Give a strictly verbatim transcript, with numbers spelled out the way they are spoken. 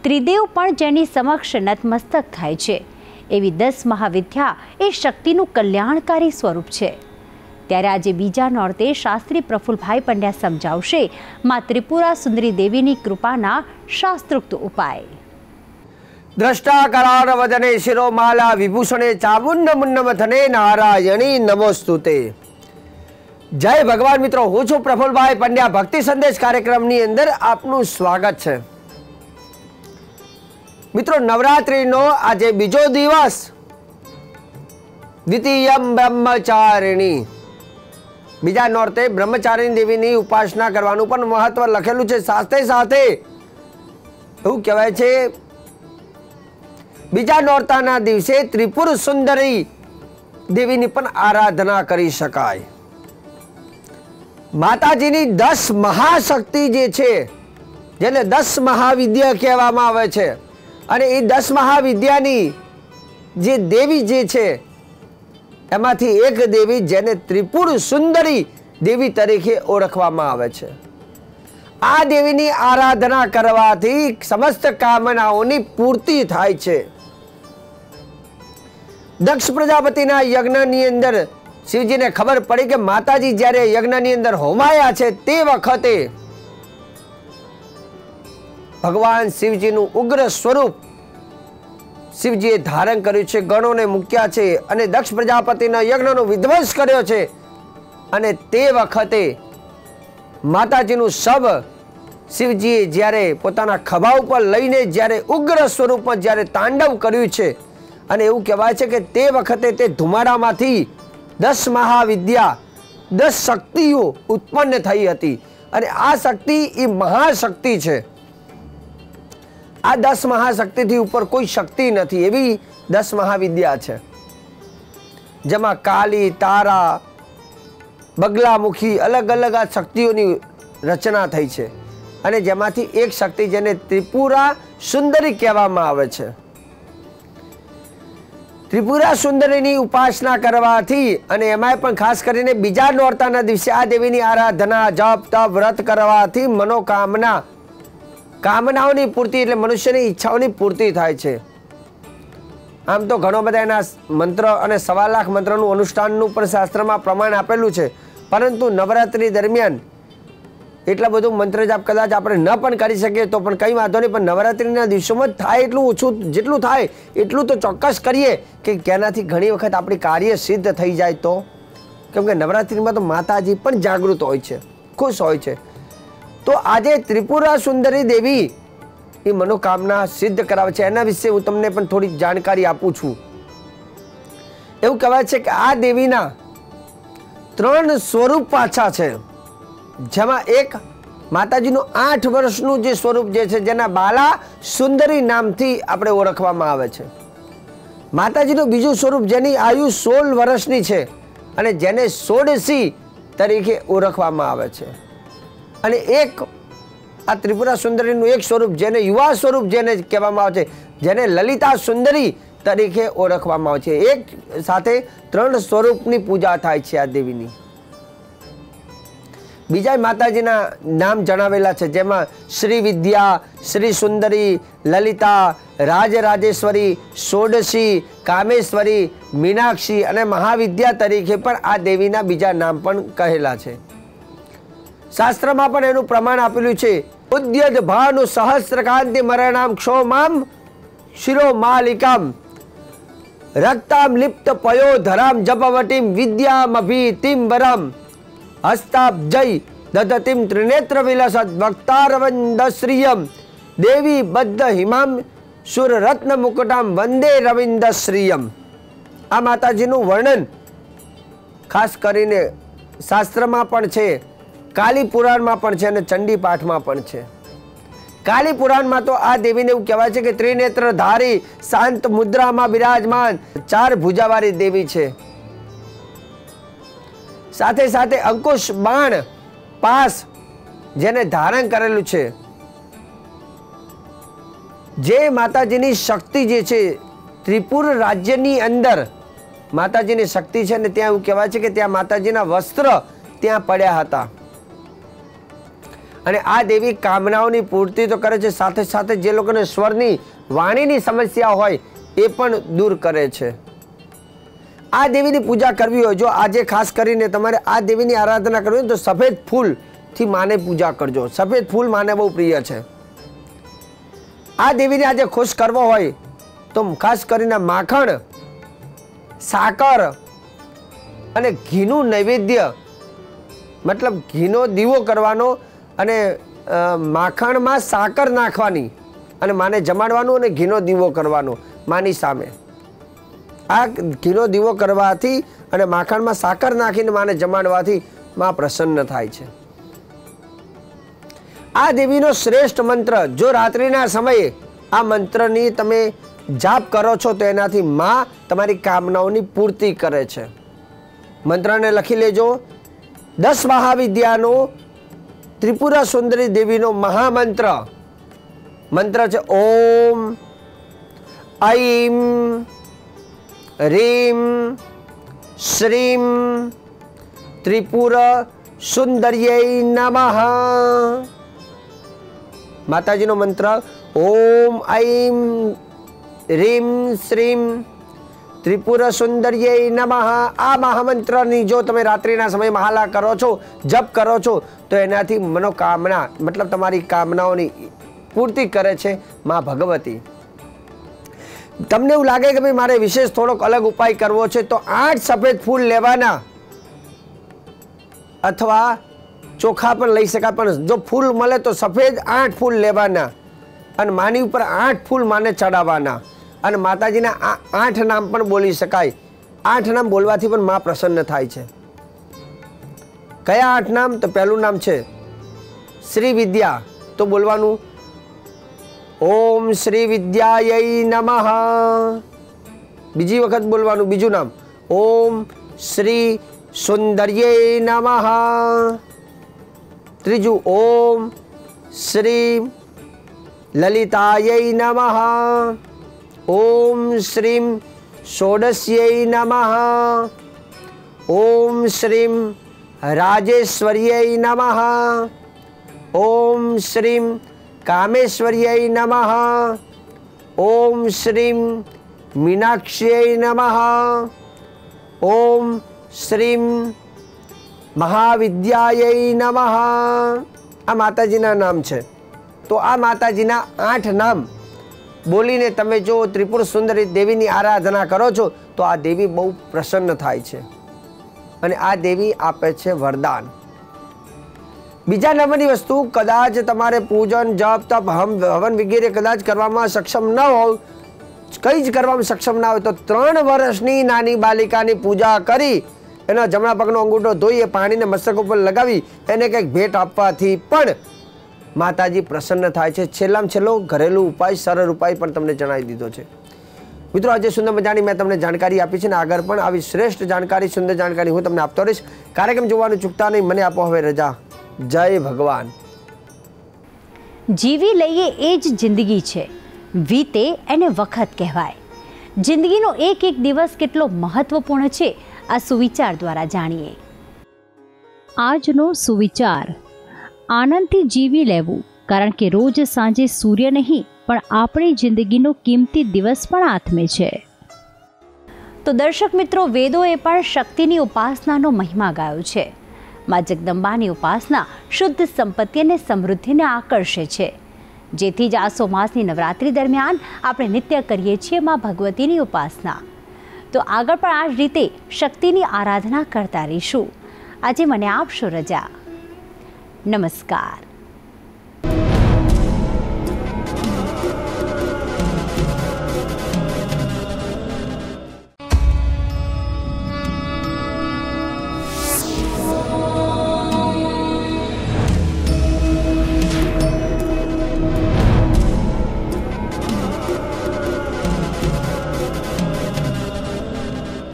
ત્રિદેવ પણ જેની સમક્ષ નતમસ્તક થાય છે। એવી દસ મહાવિદ્યા એ શક્તિનું કલ્યાણકારી સ્વરૂપ છે। ત્યારે આજે બીજા નોરતે શાસ્ત્રી પ્રફુલભાઈ પંડ્યા સમજાવશે માં ત્રિપુરા સુંદરી દેવીની કૃપાના શાસ્ત્રોક્ત ઉપાય। દ્રષ્ટા કરાર વદને શિરોમાલા વિભૂષણે ચામુંડ મુન્નમથને નારાયણી નમોસ્તુતે। જય ભગવાન મિત્રો, હું છું પ્રફુલભાઈ પંડ્યા। ભક્તિ સંદેશ કાર્યક્રમની અંદર આપનું સ્વાગત છે। મિત્રો, નવરાત્રીનો આજે બીજો દિવસ, દ્વિતીયમ બ્રહ્મચારિણી, બીજા નોરતે બ્રહ્મચારિણી દેવીની ઉપાસના કરવાનું પણ મહત્વ લખેલું છે। સાથે સાથે એવું કહેવાય છે બીજા નોરતાના દિવસે ત્રિપુર સુંદરી દેવીની પણ આરાધના કરી શકાય। માતાજીની દસ મહાશક્તિ જે છે, જેને દસ મહાવિદ્યા કહેવામાં આવે છે, અને એ દસ મહાવિદ્યાની જે દેવી જે છે એમાંથી એક દેવી જેને ત્રિપુર સુંદરી દેવી તરીકે ઓળખવામાં આવે છે। આ દેવીની આરાધના કરવાથી સમસ્ત કામનાઓની પૂર્તિ થાય છે। દક્ષ પ્રજાપતિના યજ્ઞની અંદર શિવજીને ખબર પડી કે માતાજી જ્યારે યજ્ઞની અંદર હોમાયા છે તે વખતે ભગવાન શિવજીનું ઉગ્ર સ્વરૂપ શિવજીએ ધારણ કર્યું છે, ગણોને મૂક્યા છે અને દક્ષ પ્રજાપતિના યજ્ઞનો વિધ્વંસ કર્યો છે। અને તે વખતે માતાજીનું શબ શિવજીએ જ્યારે પોતાના ખભા ઉપર લઈને જ્યારે ઉગ્ર સ્વરૂપમાં જ્યારે તાંડવ કર્યું છે, અને એવું કહેવાય છે કે તે વખતે તે ધુમાડામાંથી દસ મહાવિદ્યા, દસ શક્તિઓ ઉત્પન્ન થઈ હતી। અને આ શક્તિ એ મહાશક્તિ છે। આ દસ મહાશક્તિથી ઉપર કોઈ શક્તિ નથી, એવી દસ મહાવિદ્યા છે, જેમાં કાલી, તારા, બગલામુખી, અલગ અલગ આ શક્તિઓની રચના થઈ છે। અને જેમાંથી એક શક્તિ જેને ત્રિપુરા સુંદરી કહેવામાં આવે છે। ત્રિપુરા સુંદરીની ઉપાસના કરવાથી, અને એમાંય પણ ખાસ કરીને બીજા નોરતાના દિવસે આ દેવીની આરાધના, જપ, તપ, વ્રત કરવાથી મનોકામના, કામનાઓની પૂર્તિ એટલે મનુષ્યની ઈચ્છાઓની પૂર્તિ થાય છે। આમ તો ઘણો બધા એના મંત્ર અને સવા લાખ મંત્રનું અનુષ્ઠાનનું પણ શાસ્ત્રમાં પ્રમાણ આપેલું છે, પરંતુ નવરાત્રિ દરમિયાન એટલા બધું મંત્ર જાપ કદાચ આપણે ન પણ કરી શકીએ તો પણ કંઈ વાંધો નહીં, પણ નવરાત્રિના દિવસોમાં જ થાય એટલું ઓછું, જેટલું થાય એટલું તો ચોક્કસ કરીએ કે જેનાથી ઘણી વખત આપણી કાર્ય સિદ્ધ થઈ જાય। તો કેમ કે નવરાત્રિમાં તો માતાજી પણ જાગૃત હોય છે, ખુશ હોય છે। તો આજે ત્રિપુરા સુંદરી દેવી એ મનોકામના સિદ્ધ કરાવે છે, એના વિશે હું તમને પણ થોડી જાણકારી આપું છું। એવું કહેવાય છે કે આ દેવીના ત્રણ સ્વરૂપ પાછા છે, જેમાં એક માતાજીનું આઠ વર્ષનું જે સ્વરૂપ જે છે, જેના બાલા સુંદરી નામથી આપણે ઓળખવામાં આવે છે। માતાજીનું બીજું સ્વરૂપ જેની આયુ સોળ વર્ષની છે અને જેને સોળસી તરીકે ઓળખવામાં આવે છે। અને એક આ ત્રિપુરા સુંદરીનું એક સ્વરૂપ જેને યુવા સ્વરૂપ જેને કહેવામાં આવે છે, જેને લલિતા સુંદરી તરીકે ઓળખવામાં આવે છે। એક સાથે ત્રણ સ્વરૂપની પૂજા થાય છે આ દેવીની। બીજા માતાજીના નામ જણાવેલા છે, જેમાં શ્રી વિદ્યા, શ્રી સુંદરી, લલિતા, રાજરાજેશ્વરી, ષોડશી, કામેશ્વરી, મીનાક્ષી અને મહાવિદ્યા તરીકે પણ આ દેવીના બીજા નામ પણ કહેલા છે। શાસ્ત્રમાં પણ એનું પ્રમાણ આપેલું છે। ઉદ્યત ભાનુ સહસ્ત્રકાંતિ મરણામ ક્ષોમામ શિરો માલિકામ રક્તામ લિપ્ત પયોધરામ જપવટીમ વિદ્યામ અભિતિમ વરમ હસ્તાબ્જય દધતિમ ત્રિનેત્ર વિલસત વક્તારવિંદશ્રિયમ દેવી બદ્ધ હિમામ સુર રત્ન મુકુટામ વંદે રવિંદશ્રિયમ। આ માતાજીનું વર્ણન ખાસ કરીને શાસ્ત્રમાં પણ છે, કાલી પુરાણમાં પણ છે અને ચંડી પાઠમાં પણ છે। કાલી પુરાણમાં તો આ દેવીને એવું કહેવાય છે કે ત્રિનેત્ર ધારી, શાંત મુદ્રામાં બિરાજમાન, ચાર ભુજાવાળી દેવી છે। સાથે સાથે અંકુશ, બાણ, પાસ જેને ધારણ કરેલું છે। જે માતાજીની શક્તિ જે છે, ત્રિપુર રાજ્યની અંદર માતાજીની શક્તિ છે ને ત્યાં એવું કહેવાય છે કે ત્યાં માતાજીના વસ્ત્ર ત્યાં પડ્યા હતા। અને આ દેવી કામનાઓની પૂર્તિ તો કરે છે, સાથે સાથે જે લોકોને સ્વરની વાણીની સમસ્યા હોય એ પણ દૂર કરે છે। આ દેવીની પૂજા કરવી હોય, જો આજે ખાસ કરીને તમારે આ દેવીની આરાધના કરવી હોય તો સફેદ ફૂલથી માને પૂજા કરજો। સફેદ ફૂલ માને બહુ પ્રિય છે। આ દેવીને આજે ખુશ કરવો હોય તો ખાસ કરીને માખણ, સાકર અને ઘીનું નૈવેદ્ય, મતલબ ઘીનો દીવો કરવાનો અને માખણમાં સાકર નાખવાની અને માને જમાડવાનું અને ઘીનો દીવો કરવાનો માની સામે। આ ઘીનો દીવો કરવાથી અને માખણમાં સાકર નાખીને માને જમાડવાથી માં પ્રસન્ન થાય છે। આ દેવીનો શ્રેષ્ઠ મંત્ર, જો રાત્રિના સમયે આ મંત્રની તમે જાપ કરો છો તો એનાથી માં તમારી કામનાઓની પૂર્તિ કરે છે। મંત્રને લખી લેજો। દસ મહાવિદ્યાનો ત્રિપુરા સુંદરી દેવીનો મહામંત્ર મંત્ર છે ઓમ ઐમ રીમ શ્રીમ ત્રિપુર સુંદર્યૈ નમઃ। માતાજીનો મંત્ર ઓમ ઐમ રીમ શ્રીમ ત્રિપુર સુંદર્યૈ નમઃ। આ મહામંત્રની જો તમે રાત્રિના સમયે મહાલા કરો છો, જપ કરો છો તો એનાથી મનોકામના મતલબ તમારી કામનાઓની પૂર્તિ કરે છે માં ભગવતી। તમને એવું લાગે કે ભાઈ મારે વિશેષ થોડોક અલગ ઉપાય કરવો છે તો આઠ સફેદ ફૂલ લેવાના, અથવા ચોખા પણ લઈ શકાય, પણ જો ફૂલ મળે તો સફેદ આઠ ફૂલ લેવાના અને માની ઉપર આઠ ફૂલ માને ચડાવવાના અને માતાજીના આઠ નામ પણ બોલી શકાય। આઠ નામ બોલવાથી પણ માં પ્રસન્ન થાય છે। કયા આઠ નામ? તો પહેલું નામ છે શ્રી વિદ્યા, તો બોલવાનું ઓમ શ્રી વિદ્યાય નમઃ। બીજી વખત બોલવાનું બીજું નામ ઓમ શ્રી સુંદર્યૈ નમઃ। ત્રીજું ઓમ શ્રી લલિતાય નમઃ। ઓમ શ્રીમ ષોડશ્यै નમઃ। ઓમ શ્રીમ રાજેશ્વર્यै નમઃ। ઓમ શ્રીમ કામેશ્વર્यै નમઃ। ઓમ શ્રીમ મીનાક્ષી નમઃ। ઓમ શ્રીમ મહાવિદ્યાય નમઃ। આ માતાજીના નામ છે। તો આ માતાજીના આઠ નામ બોલીને તમે જો ત્રિપુર સુંદરી દેવીની આરાધના કરો છો તો આ દેવી બહુ પ્રસન્ન થાય છે અને આ દેવી આપે છે વરદાન। બીજા નંબરની વસ્તુ, કદાચ તમારે પૂજન, જપ, તપ, હવન વગેરે કદાચ કરવામાં સક્ષમ ન હોય, કંઈ જ કરવામાં સક્ષમ ના હોય તો ત્રણ વર્ષની નાની બાલિકાની પૂજા કરી એના જમણા પગનો અંગૂઠો ધોઈ એ પાણીને મસ્તક ઉપર લગાવી એને કંઈક ભેટ આપવાથી પણ માતાજી પ્રસન્ન થાય છે। છેલ્લામાં છેલ્લો ઘરેલું ઉપાય, સરળ ઉપાય પણ તમને જણાવી દીધો છે। મિત્રો, આજે સુંદર મજાની મેં તમને જાણકારી આપી છે ને આગળ પણ આવી શ્રેષ્ઠ જાણકારી, સુંદર જાણકારી હું તમને આપતો રહીશ। કાર્યક્રમ જોવાનું ચૂકતા નહીં। મને આપો હવે રજા। જય ભગવાન। જીવી લઈએ એ જ જિંદગી છે, વીતે એને વખત કહેવાય। જિંદગીનો એક એક દિવસ કેટલો મહત્વપૂર્ણ છે આ સુવિચાર દ્વારા જાણીએ। આજનો સુવિચાર, આનંદથી જીવી લેવું, કારણ કે રોજ સાંજે સૂર્ય નહીં પણ આપણી જિંદગીનો કિંમતી દિવસ પણ આથમે છે। તો દર્શક મિત્રો, વેદોએ પણ શક્તિની ઉપાસનાનો મહિમા ગાયો છે। માં જગદંબાની ઉપાસના શુદ્ધ સંપત્તિ અને સમૃદ્ધિને આકર્ષે છે, જેથી જ આસો માસની નવરાત્રિ દરમિયાન આપણે નિત્ય કરીએ છીએ માં ભગવતીની ઉપાસના। તો આગળ પણ આ જ રીતે શક્તિની આરાધના કરતા રહીશું। આજે મને આપશો રજા। નમસ્કાર।